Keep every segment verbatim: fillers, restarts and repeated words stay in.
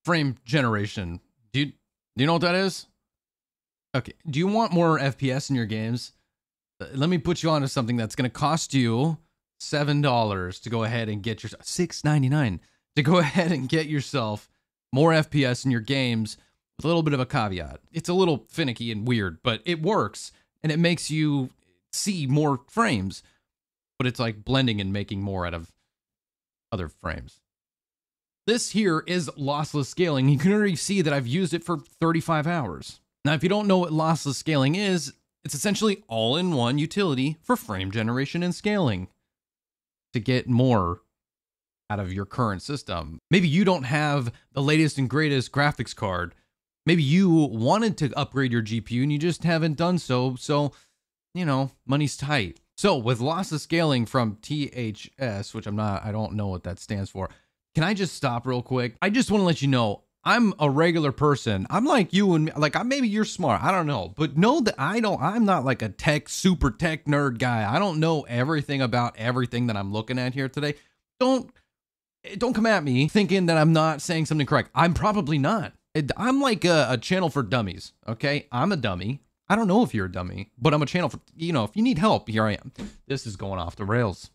frame generation. Do you, do you know what that is? Okay. Do you want more F P S in your games? Uh, let me put you onto something that's going to cost you seven dollars to go ahead and get your six ninety-nine to go ahead and get yourself more F P S in your games with a little bit of a caveat. It's a little finicky and weird, but it works and it makes you see more frames, but it's like blending and making more out of other frames. This here is lossless scaling. You can already see that I've used it for thirty-five hours. Now, if you don't know what lossless scaling is, it's essentially all-in-one utility for frame generation and scaling to get more out of your current system. Maybe you don't have the latest and greatest graphics card. Maybe you wanted to upgrade your G P U and you just haven't done so. So, you know, money's tight. So with lossless scaling from T H S, which I'm not, I don't know what that stands for. Can I just stop real quick? I just want to let you know, I'm a regular person. I'm like you and like, maybe you're smart. I don't know, but know that I don't, I'm not like a tech, super tech nerd guy. I don't know everything about everything that I'm looking at here today. Don't, don't come at me thinking that I'm not saying something correct. I'm probably not. I'm like a, a channel for dummies. Okay. I'm a dummy. I don't know if you're a dummy, but I'm a channel for, you know, if you need help, here I am. This is going off the rails.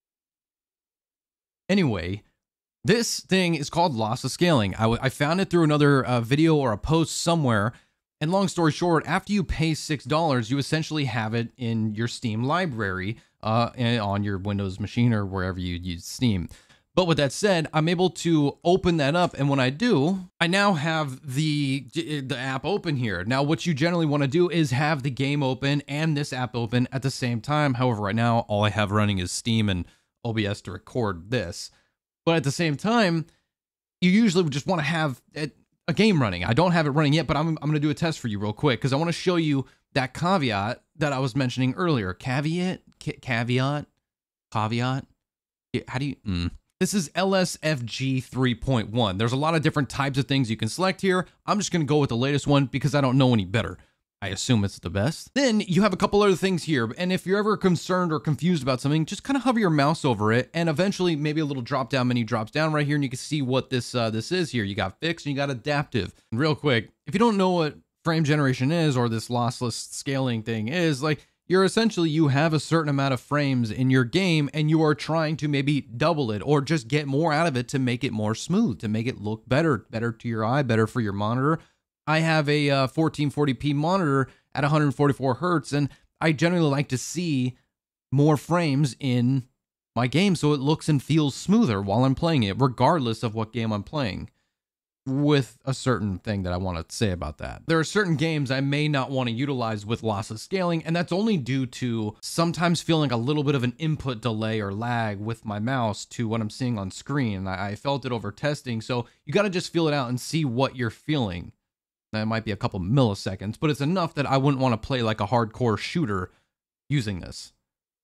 Anyway, this thing is called lossless scaling. I, I found it through another uh, video or a post somewhere. And long story short, after you pay six dollars, you essentially have it in your Steam library uh, and on your Windows machine or wherever you use Steam. But with that said, I'm able to open that up. And when I do, I now have the, the app open here. Now, what you generally want to do is have the game open and this app open at the same time. However, right now, all I have running is Steam and O B S to record this. But at the same time, you usually just want to have a, a game running. I don't have it running yet, but I'm, I'm going to do a test for you real quick because I want to show you that caveat that I was mentioning earlier. Caveat? Ca caveat? Caveat? How do you... Mm. This is L S F G three point one. There's a lot of different types of things you can select here. I'm just going to go with the latest one because I don't know any better. I assume it's the best. Then you have a couple other things here. And if you're ever concerned or confused about something, just kind of hover your mouse over it. And eventually maybe a little drop down menu drops down right here. And you can see what this uh, this is here. You got fixed and you got adaptive. And real quick, if you don't know what frame generation is or this lossless scaling thing is, like, you're essentially, you have a certain amount of frames in your game and you are trying to maybe double it or just get more out of it to make it more smooth, to make it look better, better to your eye, better for your monitor. I have a uh, fourteen forty p monitor at one forty-four hertz, and I generally like to see more frames in my game so it looks and feels smoother while I'm playing it, regardless of what game I'm playing. With a certain thing that I want to say about that. There are certain games I may not want to utilize with lossless scaling, and that's only due to sometimes feeling a little bit of an input delay or lag with my mouse to what I'm seeing on screen. I, I felt it over testing, so you got to just feel it out and see what you're feeling. That might be a couple milliseconds, but it's enough that I wouldn't want to play like a hardcore shooter using this.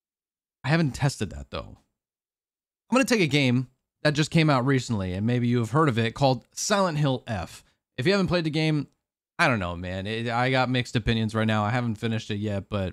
I haven't tested that though. I'm going to take a game that just came out recently, and maybe you have heard of it, called Silent Hill F. If you haven't played the game, I don't know, man. It, I got mixed opinions right now. I haven't finished it yet, but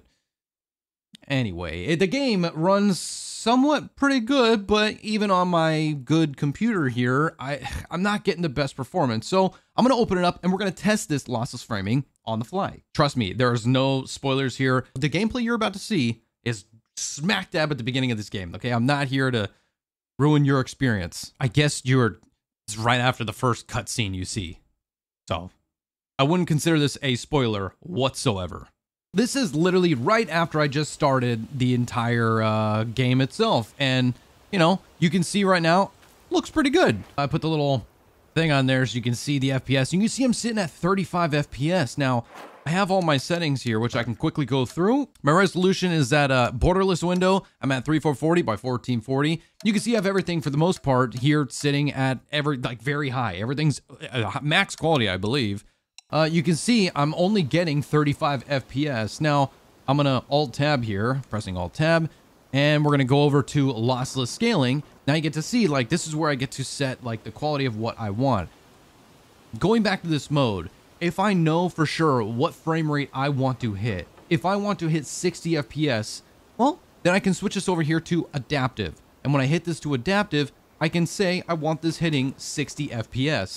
anyway, it, the game runs somewhat pretty good, but even on my good computer here, I, I'm not getting the best performance. So I'm going to open it up, and we're going to test this lossless framing on the fly. Trust me, there's no spoilers here. The gameplay you're about to see is smack dab at the beginning of this game, okay? I'm not here to ruin your experience. I guess you're it's right after the first cutscene you see. So I wouldn't consider this a spoiler whatsoever. This is literally right after I just started the entire uh, game itself. And, you know, you can see right now, looks pretty good. I put the little thing on there so you can see the F P S. You can see I'm sitting at thirty-five F P S. Now, I have all my settings here, which I can quickly go through. My resolution is at a borderless window. I'm at thirty-four forty by fourteen forty. You can see I have everything for the most part here sitting at every like very high. Everything's uh, max quality, I believe. Uh, you can see I'm only getting thirty-five F P S. Now, I'm gonna Alt Tab here, pressing Alt Tab, and we're gonna go over to lossless scaling. Now you get to see, like, this is where I get to set like the quality of what I want. Going back to this mode, if I know for sure what frame rate I want to hit, if I want to hit sixty F P S, well, then I can switch this over here to adaptive. And when I hit this to adaptive, I can say I want this hitting sixty F P S.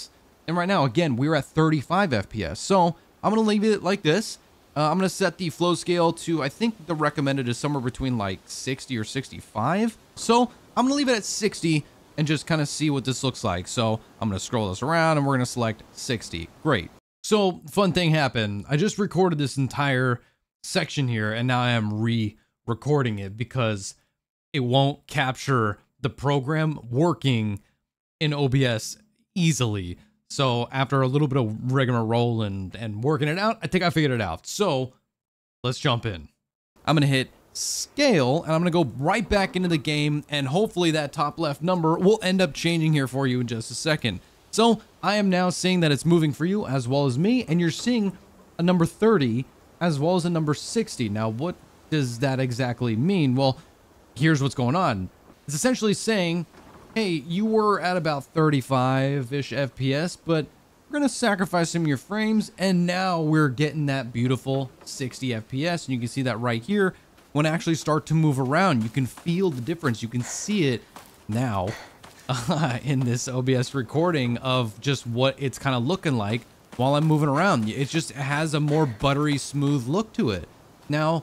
And right now, again, we're at thirty-five F P S. So I'm going to leave it like this. Uh, I'm going to set the flow scale to, I think the recommended is somewhere between like sixty or sixty-five. So I'm going to leave it at sixty and just kind of see what this looks like. So I'm going to scroll this around and we're going to select sixty. Great. So fun thing happened. I just recorded this entire section here and now I am re-recording it because it won't capture the program working in O B S easily. So after a little bit of rigmarole and, and working it out, I think I figured it out. So let's jump in. I'm going to hit scale and I'm going to go right back into the game. And hopefully that top left number will end up changing here for you in just a second. So I am now seeing that it's moving for you as well as me. And you're seeing a number thirty as well as a number sixty. Now, what does that exactly mean? Well, here's what's going on. It's essentially saying, hey, you were at about thirty-five-ish F P S, but we're going to sacrifice some of your frames, and now we're getting that beautiful sixty F P S, and you can see that right here. When I actually start to move around, you can feel the difference. You can see it now uh, in this O B S recording of just what it's kind of looking like while I'm moving around. It just has a more buttery, smooth look to it. Now,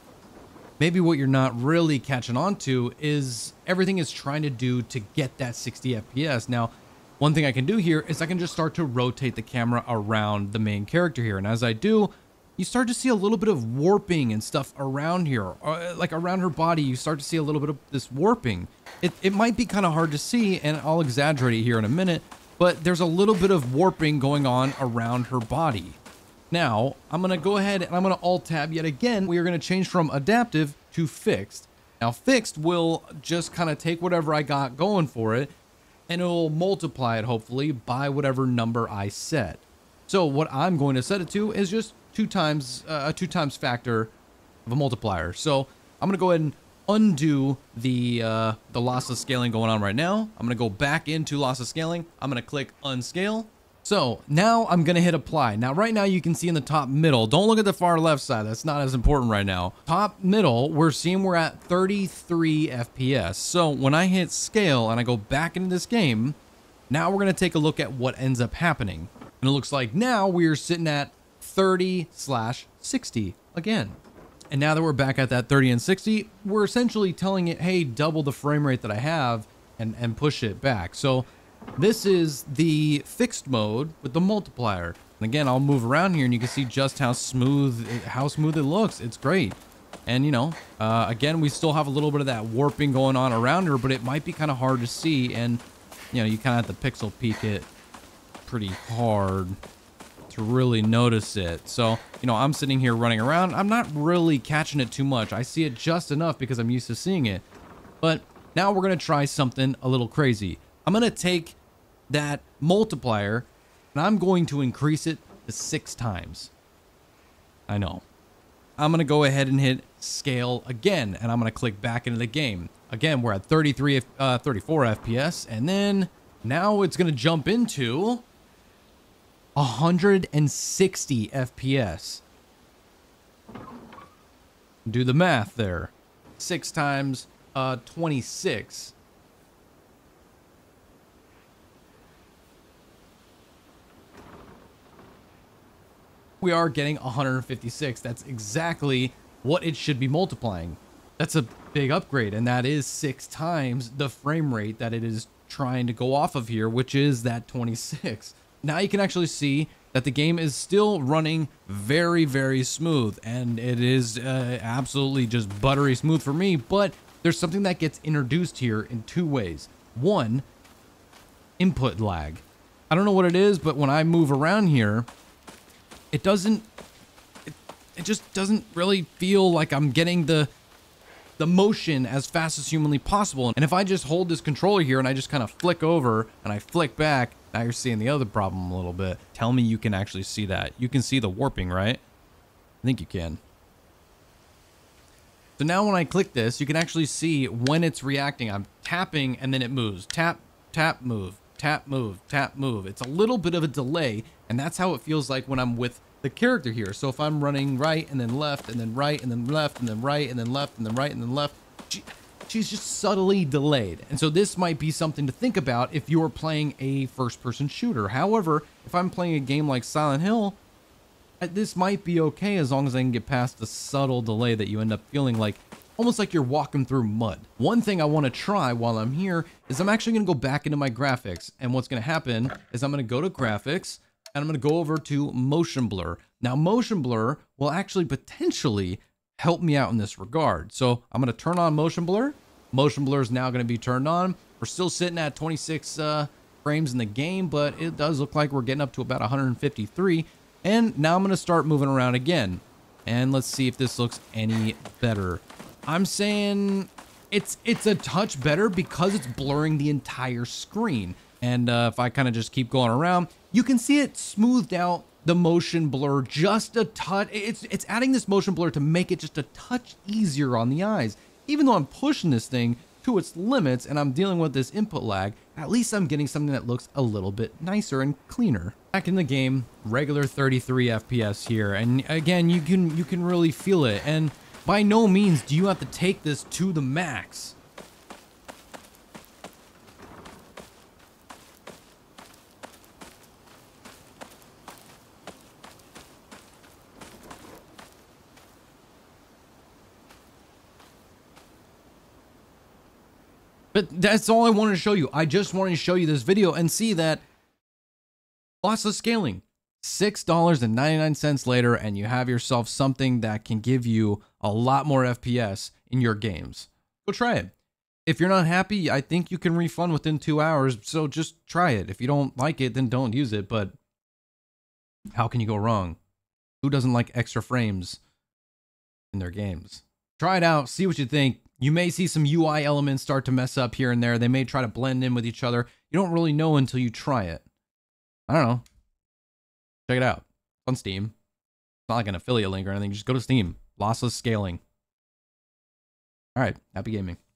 maybe what you're not really catching on to is everything it's trying to do to get that sixty F P S. Now, one thing I can do here is I can just start to rotate the camera around the main character here. And as I do, you start to see a little bit of warping and stuff around here. Or like around her body, you start to see a little bit of this warping. It, it might be kind of hard to see, and I'll exaggerate it here in a minute, but there's a little bit of warping going on around her body. Now, I'm going to go ahead and I'm going to Alt-Tab yet again. We are going to change from adaptive to fixed. Now, fixed will just kind of take whatever I got going for it, and it will multiply it, hopefully, by whatever number I set. So what I'm going to set it to is just two times, uh, a two times factor of a multiplier. So I'm going to go ahead and undo the, uh, the lossless scaling going on right now. I'm going to go back into lossless scaling. I'm going to click unscale. So now I'm going to hit apply. Now, right now you can see in the top middle, don't look at the far left side. That's not as important right now. Top middle, we're seeing we're at thirty-three F P S. So when I hit scale and I go back into this game, now we're going to take a look at what ends up happening. And it looks like now we're sitting at thirty slash sixty again. And now that we're back at that thirty and sixty, we're essentially telling it, hey, double the frame rate that I have and, and push it back. So this is the fixed mode with the multiplier. And again, I'll move around here and you can see just how smooth, how smooth it looks. It's great. And you know, uh, again, we still have a little bit of that warping going on around her, but it might be kind of hard to see. And you know, you kind of have to pixel peek it pretty hard to really notice it. So, you know, I'm sitting here running around. I'm not really catching it too much. I see it just enough because I'm used to seeing it. But now we're going to try something a little crazy. I'm going to take that multiplier and I'm going to increase it to six times. I know. I'm going to go ahead and hit scale again, and I'm going to click back into the game. Again, we're at thirty-three, uh, thirty-four F P S, and then now it's going to jump into one hundred sixty F P S. Do the math there. Six times uh, twenty-six. We are getting one hundred fifty-six. That's exactly what it should be multiplying. That's a big upgrade, and that is six times the frame rate that it is trying to go off of here, which is that twenty-six. Now you can actually see that the game is still running very, very smooth, and it is uh, absolutely just buttery smooth for me, but there's something that gets introduced here in two ways. One, input lag. I don't know what it is, but when I move around here, it doesn't, it, it just doesn't really feel like I'm getting the, the motion as fast as humanly possible. And if I just hold this controller here and I just kind of flick over and I flick back, now you're seeing the other problem a little bit. Tell me you can actually see that. You can see the warping, right? I think you can. So now when I click this, you can actually see when it's reacting. I'm tapping and then it moves. Tap, tap, move. Tap, move, tap, move. It's a little bit of a delay, and that's how it feels like when I'm with the character here. So if I'm running right and then left and then right and then left and then right and then left and then right and then left, she, she's just subtly delayed. And so this might be something to think about if you're playing a first-person shooter. However, if I'm playing a game like Silent Hill, this might be okay as long as I can get past the subtle delay that you end up feeling like, almost like you're walking through mud. One thing I want to try while I'm here is I'm actually going to go back into my graphics. And what's going to happen is I'm going to go to graphics and I'm going to go over to motion blur. Now, motion blur will actually potentially help me out in this regard. So I'm going to turn on motion blur. Motion blur is now going to be turned on. We're still sitting at twenty-six uh, frames in the game, but it does look like we're getting up to about one hundred fifty-three. And now I'm going to start moving around again. And let's see if this looks any better. I'm saying it's it's a touch better because it's blurring the entire screen. And uh, if I kind of just keep going around, you can see it smoothed out the motion blur just a touch. It's, it's adding this motion blur to make it just a touch easier on the eyes. Even though I'm pushing this thing to its limits and I'm dealing with this input lag, at least I'm getting something that looks a little bit nicer and cleaner. Back in the game, regular thirty-three F P S here, and again, you can you can really feel it. And by no means do you have to take this to the max. But that's all I wanted to show you. I just wanted to show you this video and see that lossless scaling, six dollars and ninety-nine cents later, and you have yourself something that can give you a lot more F P S in your games. Go try it. If you're not happy, I think you can refund within two hours, so just try it. If you don't like it, then don't use it, but how can you go wrong? Who doesn't like extra frames in their games? Try it out, see what you think. You may see some U I elements start to mess up here and there. They may try to blend in with each other. You don't really know until you try it. I don't know. Check it out. It's on Steam. It's not like an affiliate link or anything. Just go to Steam. Lossless Scaling. All right. Happy gaming.